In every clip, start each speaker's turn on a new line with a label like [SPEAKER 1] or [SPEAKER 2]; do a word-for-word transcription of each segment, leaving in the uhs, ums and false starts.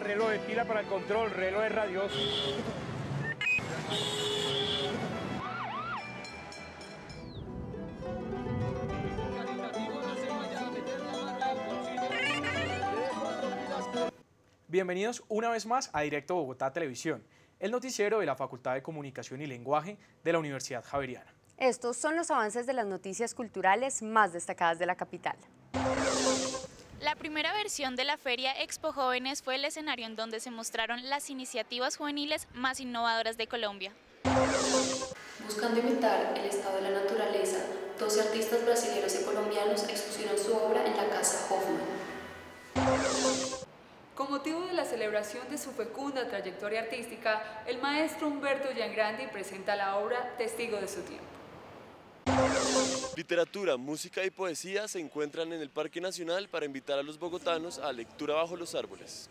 [SPEAKER 1] reloj de pila para el control, reloj de radios. Bienvenidos una vez más a Directo Bogotá Televisión, el noticiero de la Facultad de Comunicación y Lenguaje de la Universidad Javeriana.
[SPEAKER 2] Estos son los avances de las noticias culturales más destacadas de la capital.
[SPEAKER 3] La primera versión de la Feria Expo Jóvenes fue el escenario en donde se mostraron las iniciativas juveniles más innovadoras de Colombia.
[SPEAKER 4] Buscando imitar el estado de la naturaleza, doce artistas brasileños y colombianos expusieron su obra en la Casa Hoffman.
[SPEAKER 5] Con motivo de la celebración de su fecunda trayectoria artística, el maestro Humberto Giangrandi presenta la obra Testigo de su tiempo.
[SPEAKER 6] Literatura, música y poesía se encuentran en el Parque Nacional para invitar a los bogotanos a lectura bajo los árboles.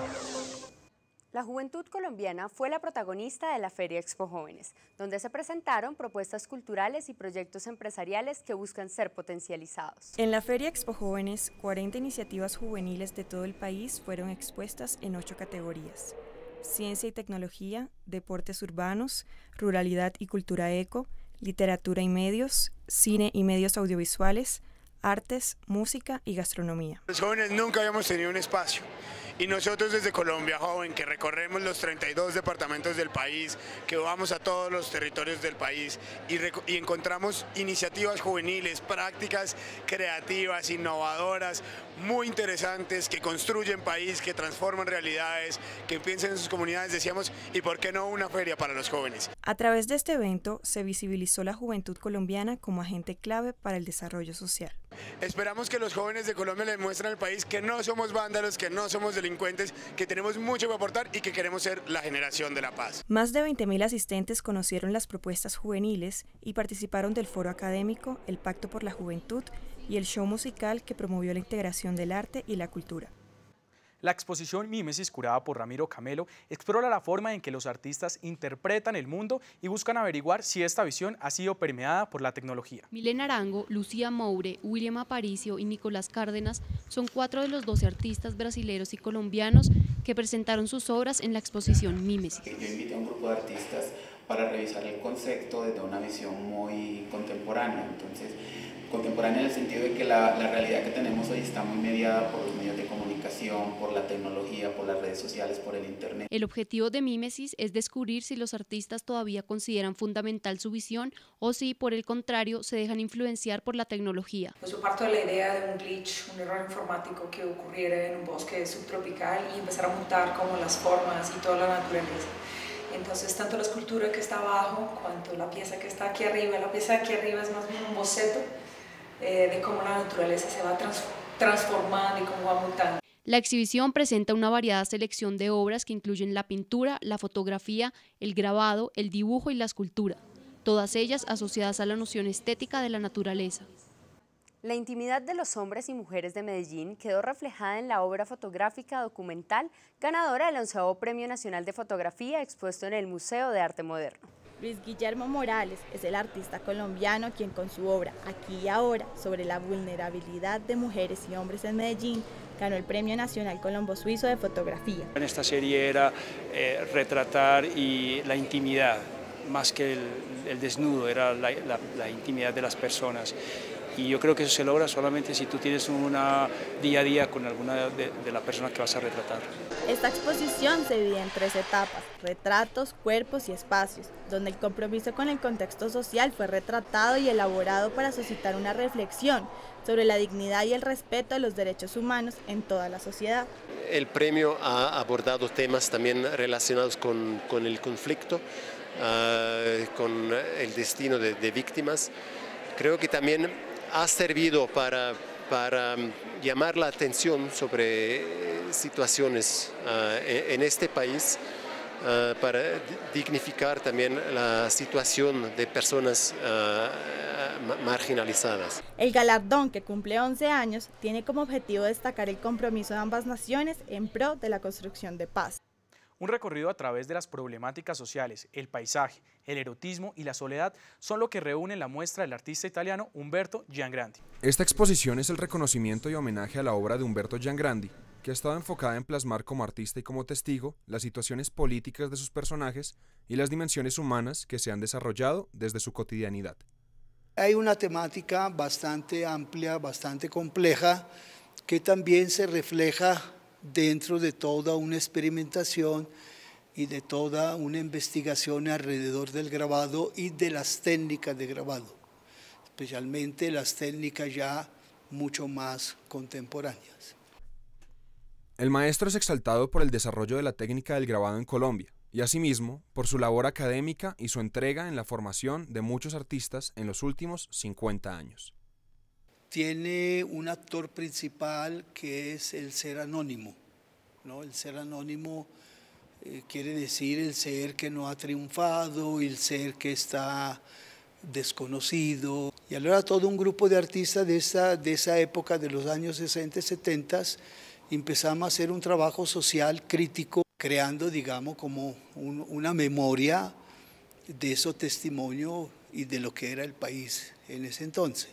[SPEAKER 2] La juventud colombiana fue la protagonista de la Feria Expo Jóvenes, donde se presentaron propuestas culturales y proyectos empresariales que buscan ser potencializados.
[SPEAKER 7] En la Feria Expo Jóvenes, cuarenta iniciativas juveniles de todo el país fueron expuestas en ocho categorías: ciencia y tecnología, deportes urbanos, ruralidad y cultura eco, literatura y medios, cine y medios audiovisuales, artes, música y gastronomía.
[SPEAKER 8] Los jóvenes nunca habíamos tenido un espacio. Y nosotros desde Colombia Joven, que recorremos los treinta y dos departamentos del país, que vamos a todos los territorios del país y, y encontramos iniciativas juveniles, prácticas creativas, innovadoras, muy interesantes, que construyen país, que transforman realidades, que piensan en sus comunidades, decíamos, ¿y por qué no una feria para los jóvenes?
[SPEAKER 7] A través de este evento se visibilizó la juventud colombiana como agente clave para el desarrollo social.
[SPEAKER 8] Esperamos que los jóvenes de Colombia le muestren al país que no somos vándalos, que no somos delincuentes, que tenemos mucho que aportar y que queremos ser la generación de la paz.
[SPEAKER 7] Más de veinte mil asistentes conocieron las propuestas juveniles y participaron del foro académico, el Pacto por la Juventud y el show musical que promovió la integración del arte y la cultura.
[SPEAKER 1] La exposición Mímesis, curada por Ramiro Camelo, explora la forma en que los artistas interpretan el mundo y buscan averiguar si esta visión ha sido permeada por la tecnología.
[SPEAKER 9] Milena Arango, Lucía Moure, William Aparicio y Nicolás Cárdenas son cuatro de los doce artistas brasileños y colombianos que presentaron sus obras en la exposición Mímesis.
[SPEAKER 10] Yo invité a un grupo de artistas para revisar el concepto desde una visión muy contemporánea, entonces contemporánea en el sentido de que la, la realidad que tenemos hoy está muy mediada por los medios de comunicación, por la tecnología, por las redes sociales, por el internet.
[SPEAKER 9] El objetivo de Mímesis es descubrir si los artistas todavía consideran fundamental su visión o si, por el contrario, se dejan influenciar por la tecnología.
[SPEAKER 11] Pues yo parto de la idea de un glitch, un error informático que ocurriera en un bosque subtropical y empezar a montar como las formas y toda la naturaleza. Entonces, tanto la escultura que está abajo, cuanto la pieza que está aquí arriba, la pieza de aquí arriba es más bien un boceto eh, de cómo la naturaleza se va trans transformando y cómo va mutando.
[SPEAKER 9] La exhibición presenta una variada selección de obras que incluyen la pintura, la fotografía, el grabado, el dibujo y la escultura, todas ellas asociadas a la noción estética de la naturaleza.
[SPEAKER 2] La intimidad de los hombres y mujeres de Medellín quedó reflejada en la obra fotográfica documental ganadora del onceavo Premio Nacional de Fotografía expuesto en el Museo de Arte Moderno.
[SPEAKER 12] Luis Guillermo Morales es el artista colombiano quien con su obra Aquí y Ahora sobre la vulnerabilidad de mujeres y hombres en Medellín ganó el Premio Nacional Colombo Suizo de Fotografía.
[SPEAKER 13] En esta serie era eh, retratar y la intimidad, más que el, el desnudo, era la, la, la intimidad de las personas. Y yo creo que eso se logra solamente si tú tienes una día a día con alguna de, de las personas que vas a retratar.
[SPEAKER 12] Esta exposición se divide en tres etapas: retratos, cuerpos y espacios, donde el compromiso con el contexto social fue retratado y elaborado para suscitar una reflexión sobre la dignidad y el respeto a los derechos humanos en toda la sociedad.
[SPEAKER 6] El premio ha abordado temas también relacionados con, con el conflicto, uh, con el destino de, de víctimas. Creo que también ha servido para, para llamar la atención sobre situaciones uh, en, en este país, uh, para dignificar también la situación de personas uh, marginalizadas.
[SPEAKER 12] El galardón, que cumple once años, tiene como objetivo destacar el compromiso de ambas naciones en pro de la construcción de paz.
[SPEAKER 1] Un recorrido a través de las problemáticas sociales, el paisaje, el erotismo y la soledad son lo que reúne la muestra del artista italiano Humberto Giangrandi.
[SPEAKER 14] Esta exposición es el reconocimiento y homenaje a la obra de Humberto Giangrandi, que ha estado enfocada en plasmar como artista y como testigo las situaciones políticas de sus personajes y las dimensiones humanas que se han desarrollado desde su cotidianidad.
[SPEAKER 15] Hay una temática bastante amplia, bastante compleja, que también se refleja dentro de toda una experimentación y de toda una investigación alrededor del grabado y de las técnicas de grabado, especialmente las técnicas ya mucho más contemporáneas.
[SPEAKER 14] El maestro es exaltado por el desarrollo de la técnica del grabado en Colombia y asimismo por su labor académica y su entrega en la formación de muchos artistas en los últimos cincuenta años.
[SPEAKER 15] Tiene un actor principal que es el ser anónimo, ¿no? El ser anónimo eh, quiere decir el ser que no ha triunfado, el ser que está desconocido. Y ahora todo un grupo de artistas de esa, de esa época, de los años sesenta y setenta, empezamos a hacer un trabajo social crítico, creando, digamos, como un, una memoria de esos testimonios y de lo que era el país en ese entonces.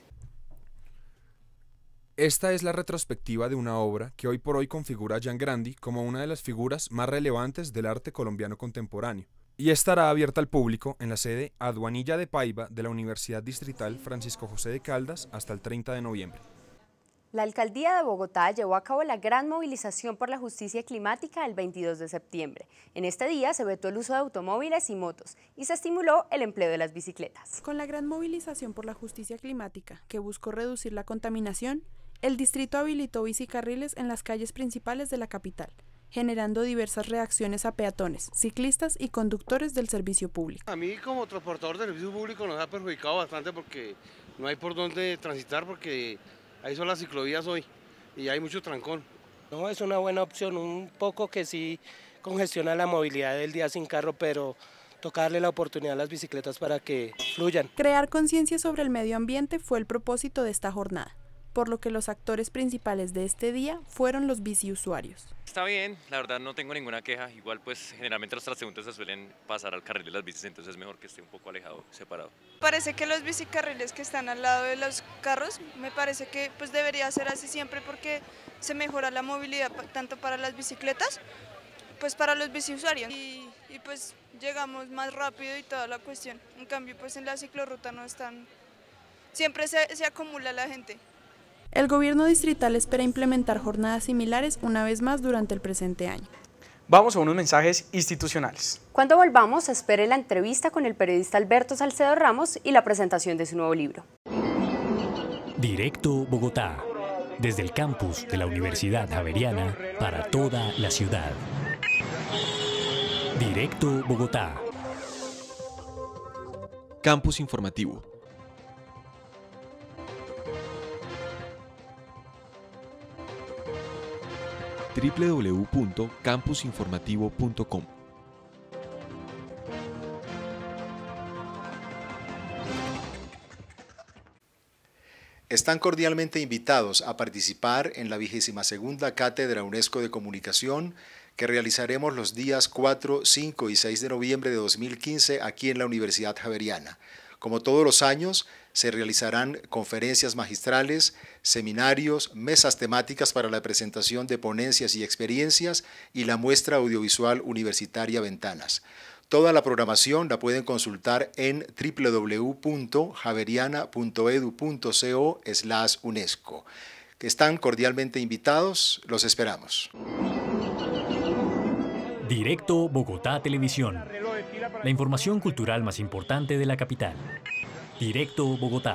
[SPEAKER 14] Esta es la retrospectiva de una obra que hoy por hoy configura a Giangrandi como una de las figuras más relevantes del arte colombiano contemporáneo y estará abierta al público en la sede Aduanilla de Paiva de la Universidad Distrital Francisco José de Caldas hasta el treinta de noviembre.
[SPEAKER 2] La Alcaldía de Bogotá llevó a cabo la gran movilización por la justicia climática el veintidós de septiembre. En este día se vetó el uso de automóviles y motos y se estimuló el empleo de las bicicletas.
[SPEAKER 16] Con la gran movilización por la justicia climática, que buscó reducir la contaminación, el distrito habilitó bicicarriles en las calles principales de la capital, generando diversas reacciones a peatones, ciclistas y conductores del servicio público.
[SPEAKER 17] A mí como transportador del servicio público nos ha perjudicado bastante porque no hay por dónde transitar porque ahí son las ciclovías hoy y hay mucho trancón.
[SPEAKER 18] No, es una buena opción, un poco que sí congestiona la movilidad del día sin carro, pero toca darle la oportunidad a las bicicletas para que fluyan.
[SPEAKER 16] Crear conciencia sobre el medio ambiente fue el propósito de esta jornada, por lo que los actores principales de este día fueron los biciusuarios.
[SPEAKER 19] Está bien, la verdad no tengo ninguna queja, igual pues generalmente los transeúntes se suelen pasar al carril de las bicis, entonces es mejor que esté un poco alejado, separado.
[SPEAKER 20] Parece que los bicicarriles que están al lado de los carros, me parece que pues debería ser así siempre porque se mejora la movilidad tanto para las bicicletas, pues para los biciusuarios y, y pues llegamos más rápido y toda la cuestión. En cambio pues en la ciclorruta no están, siempre se, se acumula la gente.
[SPEAKER 16] El gobierno distrital espera implementar jornadas similares una vez más durante el presente año.
[SPEAKER 1] Vamos a unos mensajes institucionales.
[SPEAKER 2] Cuando volvamos, espere la entrevista con el periodista Alberto Salcedo Ramos y la presentación de su nuevo libro.
[SPEAKER 21] Directo Bogotá, desde el campus de la Universidad Javeriana para toda la ciudad. Directo Bogotá.
[SPEAKER 22] Campus Informativo. doble u doble u doble u punto campus informativo punto com.
[SPEAKER 23] Están cordialmente invitados a participar en la vigésima segunda Cátedra UNESCO de Comunicación que realizaremos los días cuatro, cinco y seis de noviembre de dos mil quince aquí en la Universidad Javeriana. Como todos los años, se realizarán conferencias magistrales, seminarios, mesas temáticas para la presentación de ponencias y experiencias y la muestra audiovisual universitaria Ventanas. Toda la programación la pueden consultar en doble u doble u doble u punto javeriana punto edu punto co slash UNESCO. Están cordialmente invitados, los esperamos.
[SPEAKER 21] Directo Bogotá Televisión. La información cultural más importante de la capital. Directo Bogotá.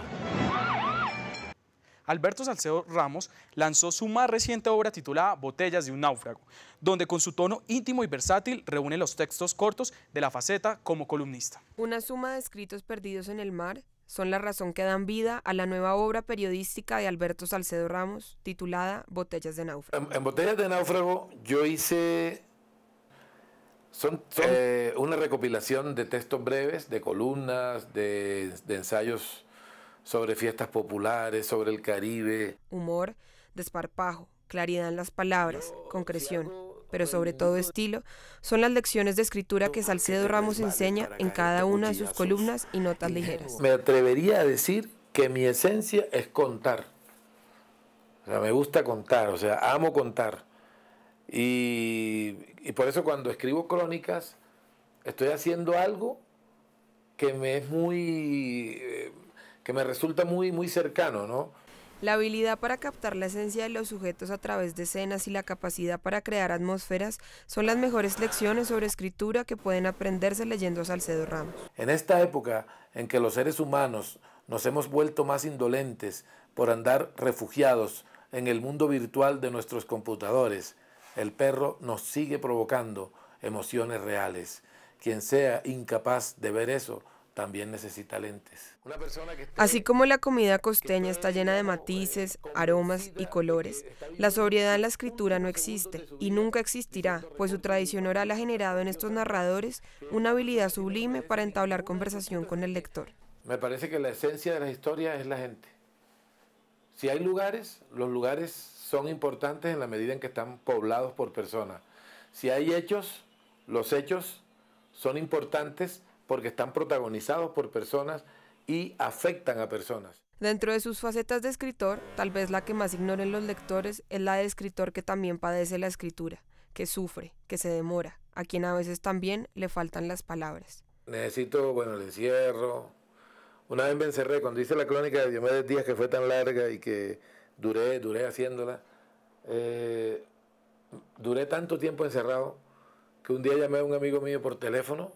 [SPEAKER 1] Alberto Salcedo Ramos lanzó su más reciente obra titulada Botellas de un náufrago, donde con su tono íntimo y versátil reúne los textos cortos de la faceta como columnista.
[SPEAKER 24] Una suma de escritos perdidos en el mar son la razón que dan vida a la nueva obra periodística de Alberto Salcedo Ramos, titulada Botellas de náufrago.
[SPEAKER 25] En, en Botellas de náufrago yo hice son, son eh, una recopilación de textos breves, de columnas, de, de ensayos sobre fiestas populares, sobre el Caribe.
[SPEAKER 24] Humor, desparpajo, claridad en las palabras, concreción, pero sobre todo estilo, son las lecciones de escritura que Salcedo Ramos enseña en cada una de sus columnas y notas ligeras.
[SPEAKER 25] Me atrevería a decir que mi esencia es contar. O sea, me gusta contar, o sea, amo contar. Y, y por eso cuando escribo crónicas estoy haciendo algo que me es muy, eh, que me resulta muy, muy cercano, ¿no?
[SPEAKER 24] La habilidad para captar la esencia de los sujetos a través de escenas y la capacidad para crear atmósferas son las mejores lecciones sobre escritura que pueden aprenderse leyendo a Salcedo Ramos.
[SPEAKER 25] En esta época en que los seres humanos nos hemos vuelto más indolentes por andar refugiados en el mundo virtual de nuestros computadores, el perro nos sigue provocando emociones reales. Quien sea incapaz de ver eso, también necesita lentes. Una persona que esté...
[SPEAKER 24] Así como la comida costeña está llena de matices, aromas y colores, la sobriedad en la escritura no existe y nunca existirá, pues su tradición oral ha generado en estos narradores una habilidad sublime para entablar conversación con el lector.
[SPEAKER 25] Me parece que la esencia de la historia es la gente. Si hay lugares, los lugares son importantes en la medida en que están poblados por personas. Si hay hechos, los hechos son importantes porque están protagonizados por personas y afectan a personas.
[SPEAKER 24] Dentro de sus facetas de escritor, tal vez la que más ignoren los lectores es la de escritor que también padece la escritura, que sufre, que se demora, a quien a veces también le faltan las palabras.
[SPEAKER 25] Necesito, bueno, el encierro. Una vez me encerré, cuando hice la crónica de Diomedes Díaz, que fue tan larga y que duré, duré haciéndola, eh, duré tanto tiempo encerrado que un día llamé a un amigo mío por teléfono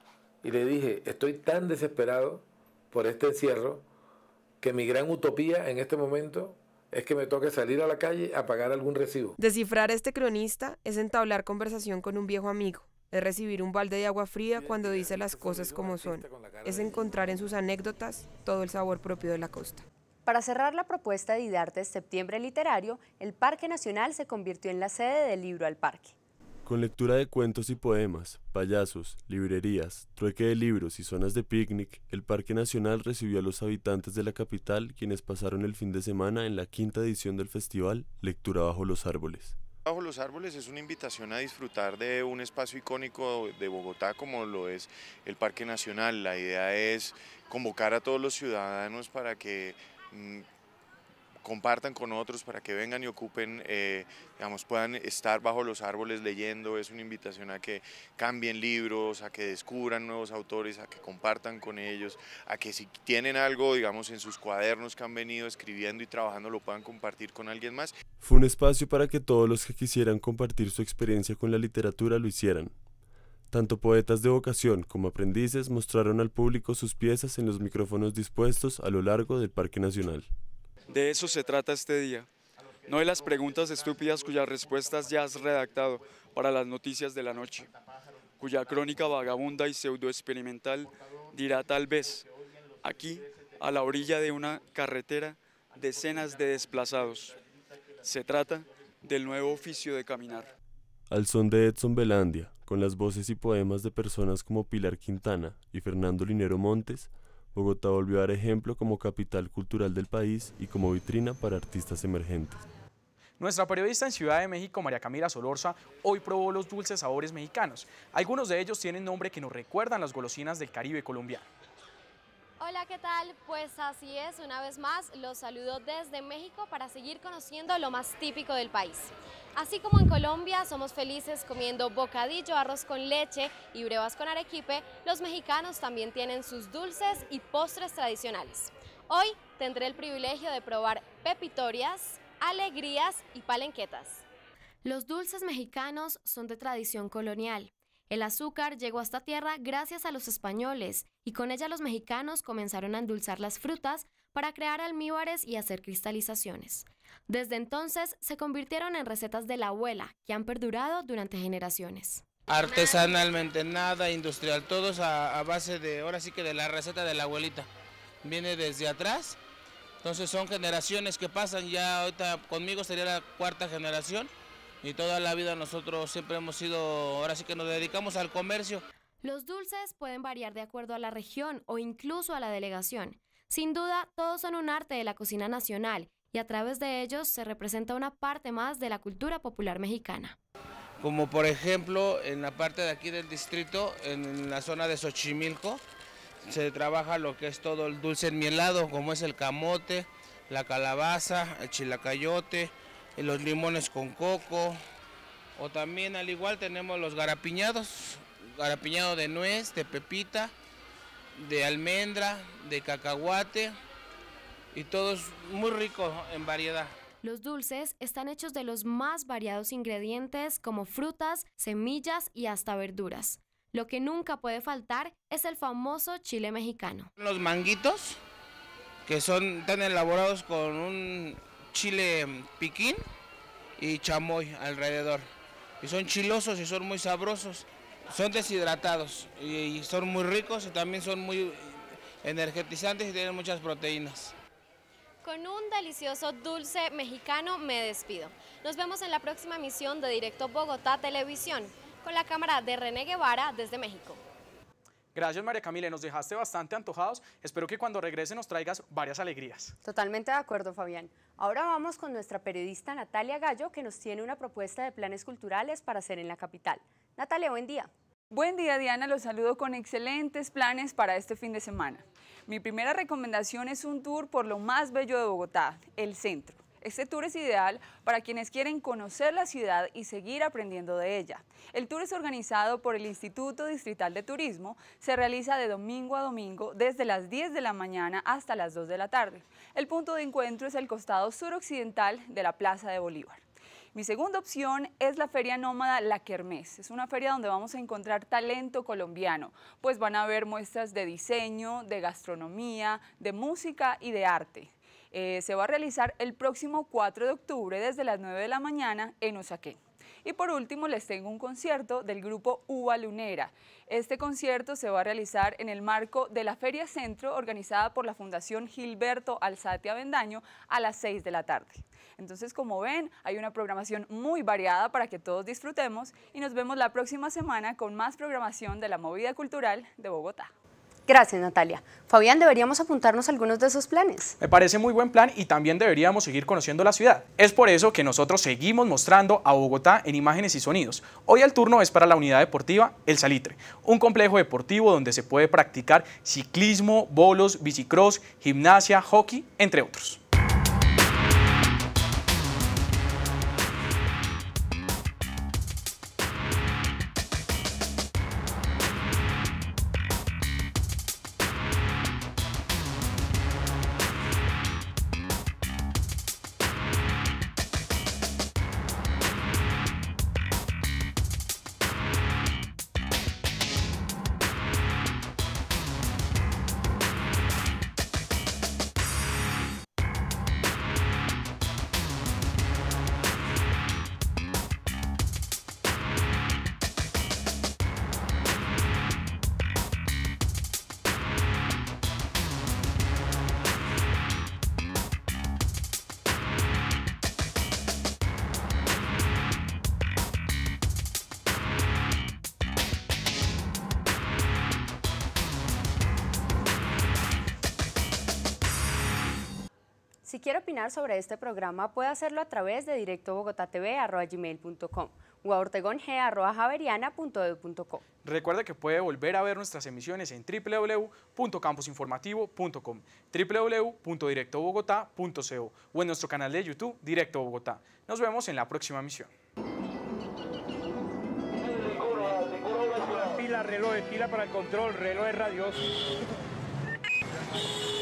[SPEAKER 25] y le dije, estoy tan desesperado por este encierro que mi gran utopía en este momento es que me toque salir a la calle a pagar algún recibo.
[SPEAKER 24] Descifrar a este cronista es entablar conversación con un viejo amigo, es recibir un balde de agua fría cuando dice las cosas como son, es encontrar en sus anécdotas todo el sabor propio de la costa.
[SPEAKER 2] Para cerrar la propuesta de Idartes Septiembre Literario, el Parque Nacional se convirtió en la sede del Libro al Parque.
[SPEAKER 3] Con lectura de cuentos y poemas, payasos, librerías, trueque de libros y zonas de picnic, el Parque Nacional recibió a los habitantes de la capital, quienes pasaron el fin de semana en la quinta edición del festival Lectura bajo los árboles.
[SPEAKER 4] Bajo los árboles es una invitación a disfrutar de un espacio icónico de Bogotá como lo es el Parque Nacional. La idea es convocar a todos los ciudadanos para que mmm, compartan con otros, para que vengan y ocupen, eh, digamos, puedan estar bajo los árboles leyendo. Es una invitación a que cambien libros, a que descubran nuevos autores, a que compartan con ellos, a que si tienen algo, digamos, en sus cuadernos que han venido escribiendo y trabajando, lo puedan compartir con alguien más.
[SPEAKER 3] Fue un espacio para que todos los que quisieran compartir su experiencia con la literatura lo hicieran. Tanto poetas de vocación como aprendices mostraron al público sus piezas en los micrófonos dispuestos a lo largo del Parque Nacional.
[SPEAKER 5] De eso se trata este día, no de las preguntas estúpidas cuyas respuestas ya has redactado para las noticias de la noche, cuya crónica vagabunda y pseudoexperimental dirá tal vez, aquí, a la orilla de una carretera, decenas de desplazados. Se trata del nuevo oficio de caminar.
[SPEAKER 3] Al son de Edson Belandia, con las voces y poemas de personas como Pilar Quintana y Fernando Linero Montes, Bogotá volvió a dar ejemplo como capital cultural del país y como vitrina para artistas emergentes.
[SPEAKER 1] Nuestra periodista en Ciudad de México, María Camila Solorza, hoy probó los dulces sabores mexicanos. Algunos de ellos tienen nombre que nos recuerdan las golosinas del Caribe colombiano.
[SPEAKER 7] Hola, ¿qué tal? Pues así es, una vez más los saludo desde México para seguir conociendo lo más típico del país. Así como en Colombia somos felices comiendo bocadillo, arroz con leche y brevas con arequipe, los mexicanos también tienen sus dulces y postres tradicionales. Hoy tendré el privilegio de probar pepitorias, alegrías y palenquetas.
[SPEAKER 9] Los dulces mexicanos son de tradición colonial. El azúcar llegó a esta tierra gracias a los españoles y con ella los mexicanos comenzaron a endulzar las frutas para crear almíbares y hacer cristalizaciones. Desde entonces se convirtieron en recetas de la abuela que han perdurado durante generaciones.
[SPEAKER 8] Artesanalmente, nada industrial, todos a, a base de, ahora sí que de la receta de la abuelita. Viene desde atrás, entonces son generaciones que pasan, ya ahorita conmigo sería la cuarta generación. Y toda la vida nosotros siempre hemos sido, ahora sí que nos dedicamos al comercio.
[SPEAKER 9] Los dulces pueden variar de acuerdo a la región o incluso a la delegación. Sin duda, todos son un arte de la cocina nacional y a través de ellos se representa una parte más de la cultura popular mexicana.
[SPEAKER 8] Como por ejemplo, en la parte de aquí del distrito, en la zona de Xochimilco, se trabaja lo que es todo el dulce enmielado, como es el camote, la calabaza, el chilacayote, los limones con coco, O también al igual tenemos los garapiñados, garapiñado de nuez, de pepita, de almendra, de cacahuate y todos muy ricos en variedad.
[SPEAKER 9] Los dulces están hechos de los más variados ingredientes como frutas, semillas y hasta verduras. Lo que nunca puede faltar es el famoso chile mexicano.
[SPEAKER 8] Los manguitos, que son tan elaborados con un chile piquín y chamoy alrededor. Y son chilosos y son muy sabrosos. Son deshidratados y son muy ricos y también son muy energetizantes y tienen muchas proteínas.
[SPEAKER 7] Con un delicioso dulce mexicano me despido. Nos vemos en la próxima emisión de Directo Bogotá Televisión, con la cámara de René Guevara desde México.
[SPEAKER 1] Gracias, María Camila, nos dejaste bastante antojados. Espero que cuando regrese nos traigas varias alegrías.
[SPEAKER 2] Totalmente de acuerdo, Fabián. Ahora vamos con nuestra periodista Natalia Gallo, que nos tiene una propuesta de planes culturales para hacer en la capital. Natalia, buen día.
[SPEAKER 6] Buen día, Diana, los saludo con excelentes planes para este fin de semana. Mi primera recomendación es un tour por lo más bello de Bogotá, el centro. Este tour es ideal para quienes quieren conocer la ciudad y seguir aprendiendo de ella. El tour es organizado por el Instituto Distrital de Turismo, se realiza de domingo a domingo desde las diez de la mañana hasta las dos de la tarde. El punto de encuentro es el costado suroccidental de la Plaza de Bolívar. Mi segunda opción es la Feria Nómada La Kermés. Es una feria donde vamos a encontrar talento colombiano, pues van a haber muestras de diseño, de gastronomía, de música y de arte. Eh, se va a realizar el próximo cuatro de octubre desde las nueve de la mañana en Usaquén. Y por último les tengo un concierto del grupo Uva Lunera. Este concierto se va a realizar en el marco de la Feria Centro organizada por la Fundación Gilberto Alzate Avendaño a las seis de la tarde. Entonces, como ven, hay una programación muy variada para que todos disfrutemos y nos vemos la próxima semana con más programación de la movida cultural de Bogotá.
[SPEAKER 2] Gracias, Natalia. Fabián, deberíamos apuntarnos a algunos de esos planes.
[SPEAKER 1] Me parece muy buen plan y también deberíamos seguir conociendo la ciudad. Es por eso que nosotros seguimos mostrando a Bogotá en imágenes y sonidos. Hoy el turno es para la unidad deportiva El Salitre, un complejo deportivo donde se puede practicar ciclismo, bolos, bicicross, gimnasia, hockey, entre otros.
[SPEAKER 2] Si quiere opinar sobre este programa, puede hacerlo a través de directo bogotá t v arroba gmail punto com o a ortegong arroba javeriana punto edu punto co.
[SPEAKER 1] Recuerde que puede volver a ver nuestras emisiones en w w w punto campus informativo punto com, w w w punto directo bogotá punto co o en nuestro canal de YouTube Directo Bogotá. Nos vemos en la próxima emisión.
[SPEAKER 10] Pila, reloj, pila para el control, reloj de radios.